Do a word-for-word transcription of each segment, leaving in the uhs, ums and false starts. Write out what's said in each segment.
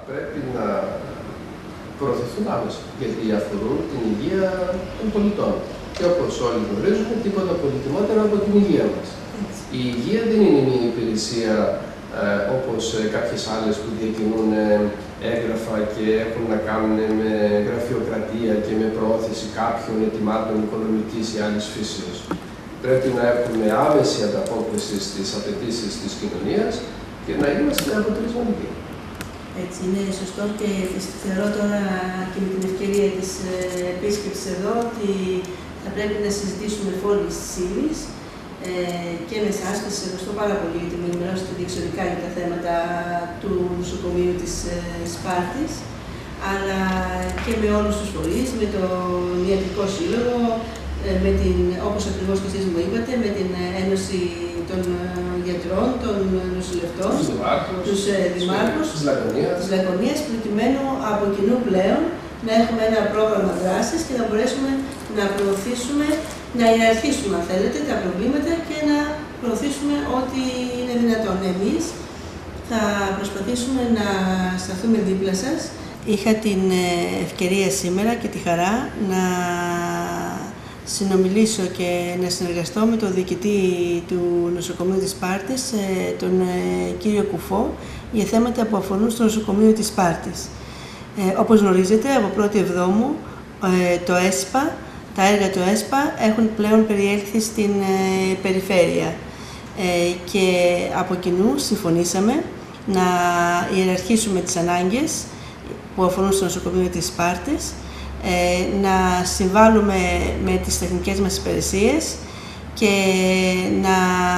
πρέπει να προωθηθούν άμεσα, γιατί αφορούν την υγεία των πολιτών. Και όπως όλοι γνωρίζουμε, τίποτα πολυτιμότερο από την υγεία μας. Η υγεία δεν είναι μια υπηρεσία ε, όπως ε, κάποιες άλλες που διακινούν ε, έγγραφα και έχουν να κάνουν με γραφειοκρατία και με προώθηση κάποιων αιτημάτων οικονομικής ή άλλης φύσεως. Πρέπει να έχουμε άμεση ανταπόκριση στις απαιτήσεις της κοινωνίας και να είμαστε αποτελεσματικοί. Έτσι, είναι σωστό και θεωρώ τώρα και με την ευκαιρία της επίσκεψης εδώ ότι θα πρέπει να συζητήσουμε φόλης της ύλης ε, και με εσάς, και σας ευχαριστώ πάρα πολύ γιατί με ενημερώσετε διεξοδικά για τα θέματα του νοσοκομείου της ε, Σπάρτης, αλλά και με όλους τους φορείς, με τον Ιατρικό Σύλλογο, ε, με την, όπως ακριβώς και εσείς μου είπατε, με την Ένωση των Γιατρών, των Νοσηλευτών, τους Δημάρχους, της Λακωνίας, προκειμένου από κοινού πλέον να έχουμε ένα πρόγραμμα δράσης και να μπορέσουμε να προωθήσουμε, να ιεραρχήσουμε αν θέλετε τα προβλήματα και να προωθήσουμε ό,τι είναι δυνατόν. Εμείς θα προσπαθήσουμε να σταθούμε δίπλα σας. Είχα την ευκαιρία σήμερα και τη χαρά να συνομιλήσω και να συνεργαστώ με τον διοικητή του νοσοκομείου της Σπάρτης, τον κύριο Κουφό, για θέματα που αφορούν στο νοσοκομείο της Σπάρτης. Ε, όπως γνωρίζετε, από πρώτη Εβδόμου ε, το ΕΣΠΑ, τα έργα του ΕΣΠΑ έχουν πλέον περιέλθει στην ε, περιφέρεια ε, και από κοινού συμφωνήσαμε να ιεραρχήσουμε τις ανάγκες που αφορούν στο νοσοκομείο της Σπάρτης, ε, να συμβάλλουμε με τις τεχνικές μας υπηρεσίες και να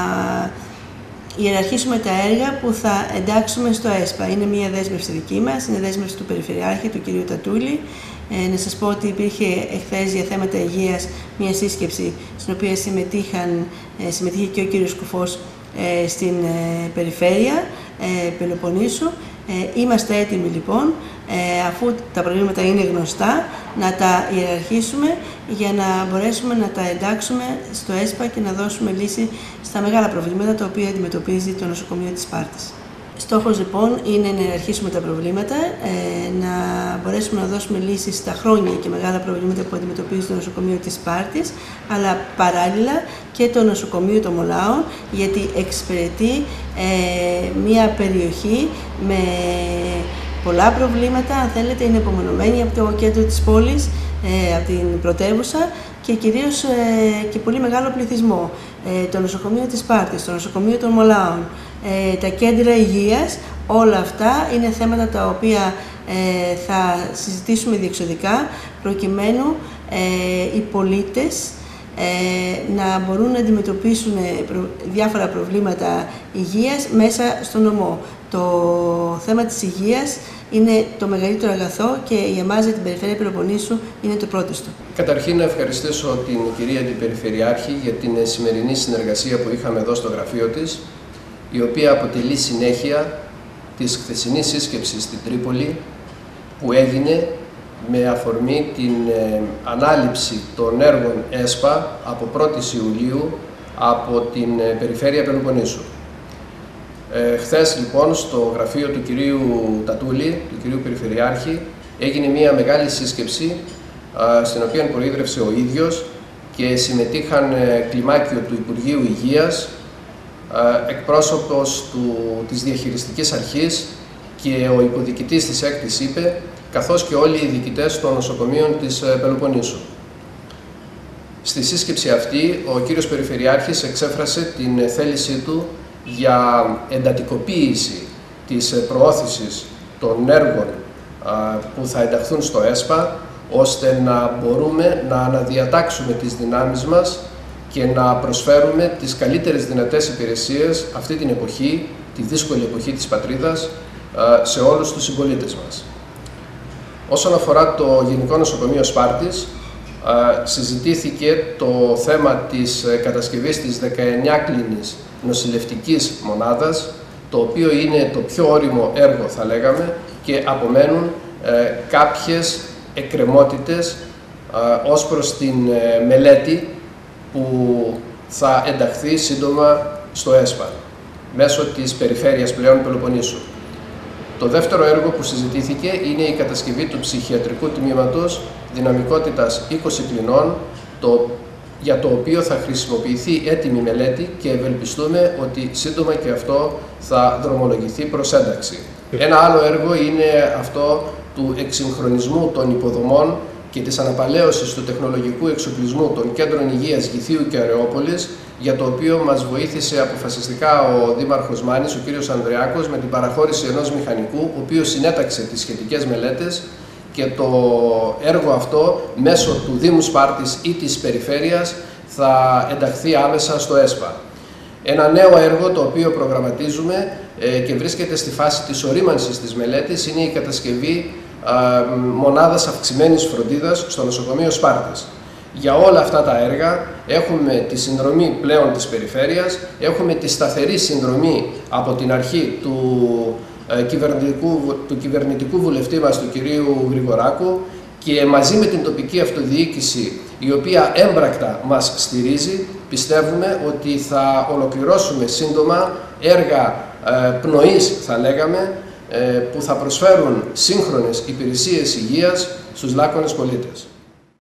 ιεραρχήσουμε τα έργα που θα εντάξουμε στο ΕΣΠΑ. Είναι μια δέσμευση δική μας, είναι δέσμευση του Περιφερειάρχη, του κ. Τατούλη. Ε, να σας πω ότι υπήρχε εχθές για θέματα υγείας μια σύσκεψη στην οποία συμμετείχαν, ε, συμμετείχε και ο κ. Κουφός ε, στην ε, περιφέρεια ε, Πελοποννήσου. Ε, είμαστε έτοιμοι λοιπόν, ε, αφού τα προβλήματα είναι γνωστά, να τα ιεραρχήσουμε για να μπορέσουμε να τα εντάξουμε στο ΕΣΠΑ και να δώσουμε λύση στα μεγάλα προβλήματα τα οποία αντιμετωπίζει το νοσοκομείο της Σπάρτης. Στόχος λοιπόν είναι να ιεραρχήσουμε τα προβλήματα, ε, να μπορέσουμε να δώσουμε λύσεις στα χρόνια και μεγάλα προβλήματα που αντιμετωπίζει το νοσοκομείο της Σπάρτης, αλλά παράλληλα και το νοσοκομείο των Μολάων, γιατί εξυπηρετεί ε, μια περιοχή με πολλά προβλήματα, αν θέλετε, είναι απομονωμένη από το κέντρο της πόλης, ε, από την πρωτεύουσα και κυρίως ε, και πολύ μεγάλο πληθυσμό. Ε, το νοσοκομείο της Σπάρτης, το νοσοκομείο των Μολάων, ε, τα κέντρα υγείας, όλα αυτά είναι θέματα τα οποία ε, θα συζητήσουμε διεξοδικά προκειμένου ε, οι πολίτες ε, να μπορούν να αντιμετωπίσουν διάφορα προβλήματα υγείας μέσα στο νομό. Το θέμα της υγείας είναι το μεγαλύτερο αγαθό και για εμάς, για την Περιφέρεια Πελοποννήσου, είναι το πρώτιστο. Καταρχήν να ευχαριστήσω την κυρία Αντιπεριφερειάρχη για την σημερινή συνεργασία που είχαμε εδώ στο γραφείο της, η οποία αποτελεί συνέχεια της χθεσινής σύσκεψης στην Τρίπολη που έγινε με αφορμή την ε, ανάληψη των έργων ΕΣΠΑ από πρώτη Ιουλίου από την ε, Περιφέρεια Πελοποννήσου. Ε, χθες λοιπόν στο γραφείο του κυρίου Τατούλη, του κυρίου Περιφερειάρχη, έγινε μια μεγάλη σύσκεψη α, στην οποία προείδρευσε ο ίδιος και συμμετείχαν ε, κλιμάκιο του Υπουργείου Υγείας, α, εκπρόσωπος του, της Διαχειριστικής Αρχής και ο υποδιοικητής της έκτης ΥΠΕ, καθώς και όλοι οι διοικητές των νοσοκομείων της ε, Πελοποννήσου. Στη σύσκεψη αυτή ο κύριος Περιφερειάρχης εξέφρασε την θέλησή του για εντατικοποίηση της προώθησης των έργων που θα ενταχθούν στο ΕΣΠΑ, ώστε να μπορούμε να αναδιατάξουμε τις δυνάμεις μας και να προσφέρουμε τις καλύτερες δυνατές υπηρεσίες αυτή την εποχή, τη δύσκολη εποχή της πατρίδας, σε όλους τους συμπολίτες μας. Όσον αφορά το Γενικό Νοσοκομείο Σπάρτης, συζητήθηκε το θέμα της κατασκευής της δεκαεννιάκλινης νοσηλευτικής μονάδας, το οποίο είναι το πιο όριμο έργο θα λέγαμε και απομένουν ε, κάποιες εκκρεμότητες ε, ως προς την ε, μελέτη που θα ενταχθεί σύντομα στο ΕΣΠΑ μέσω της περιφέρειας πλέον Πελοποννήσου. Το δεύτερο έργο που συζητήθηκε είναι η κατασκευή του ψυχιατρικού τμήματος δυναμικότητας είκοσι κλινών, το, για το οποίο θα χρησιμοποιηθεί έτοιμη μελέτη και ευελπιστούμε ότι σύντομα και αυτό θα δρομολογηθεί προς ένταξη. Ένα άλλο έργο είναι αυτό του εξυγχρονισμού των υποδομών και της αναπαλαίωσης του τεχνολογικού εξοπλισμού των κέντρων υγείας Γηθίου και Αρεόπολης, για το οποίο μας βοήθησε αποφασιστικά ο Δήμαρχος Μάνης, ο κ. Ανδρεάκος, με την παραχώρηση ενός μηχανικού, ο οποίος συνέταξε τις σχετικές μελέτες, και το έργο αυτό μέσω του Δήμου Σπάρτης ή της Περιφέρειας θα ενταχθεί άμεσα στο ΕΣΠΑ. Ένα νέο έργο το οποίο προγραμματίζουμε ε, και βρίσκεται στη φάση της ορίμανσης της μελέτης είναι η κατασκευή ε, μονάδας αυξημένης φροντίδας στο νοσοκομείο Σπάρτης. Για όλα αυτά τα έργα έχουμε τη συνδρομή πλέον της Περιφέρειας, έχουμε τη σταθερή συνδρομή από την αρχή του, ε, κυβερνητικού, του κυβερνητικού βουλευτή μας, του κυρίου Γρηγοράκου, και μαζί με την τοπική αυτοδιοίκηση, η οποία έμπρακτα μας στηρίζει, πιστεύουμε ότι θα ολοκληρώσουμε σύντομα έργα ε, πνοής, θα λέγαμε, ε, που θα προσφέρουν σύγχρονες υπηρεσίες υγείας στους λάκωνες πολίτες.